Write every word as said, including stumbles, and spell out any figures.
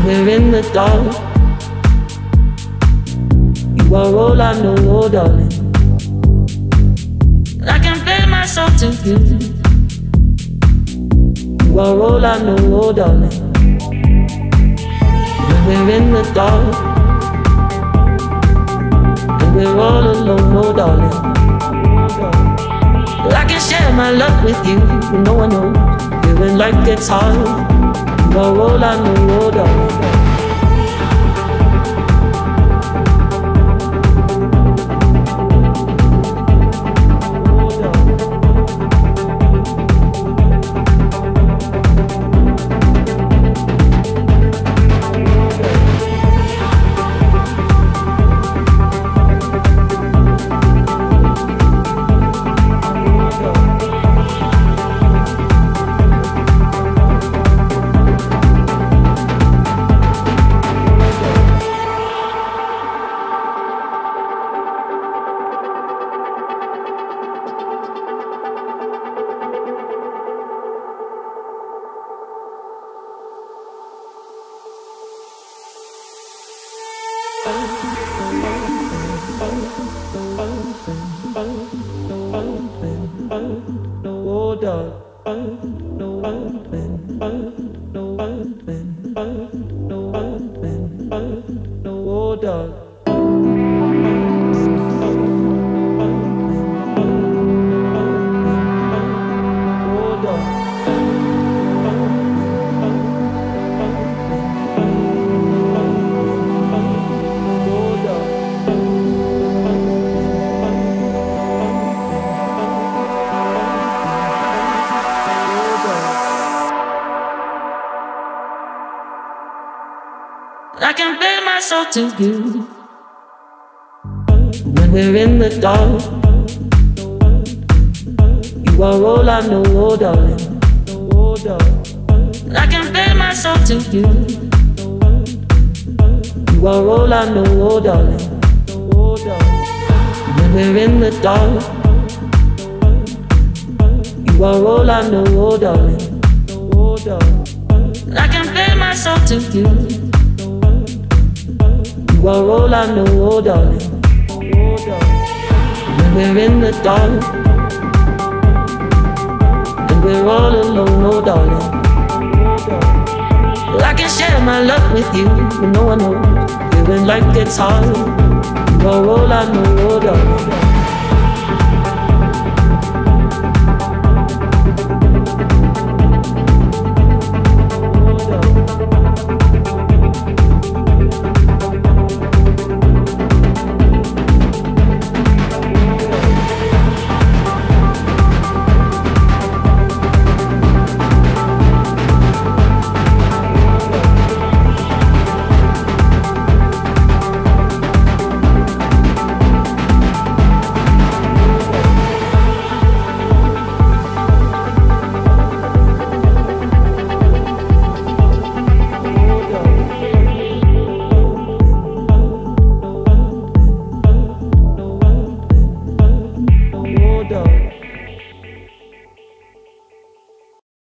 we're in the dark. You are all I know, oh darling. I can feel my soul to you. You are all I know, oh darling. When we're in the dark and we're all alone, oh darling. I can share my love with you, no one knows. When life gets hard, you are all I know, oh darling. I can feel my soul to you. When we're in the dark, you are all I know, oh darling. I can feel my soul to you. You are all I know, oh darling. When we're in the dark, you are all I know, oh darling. I can feel my soul to you. You are all I know, oh darling. When we're in the dark and we're all alone, oh darling. I can share my love with you, but no one knows. When life gets hard, you are all I know, oh darling.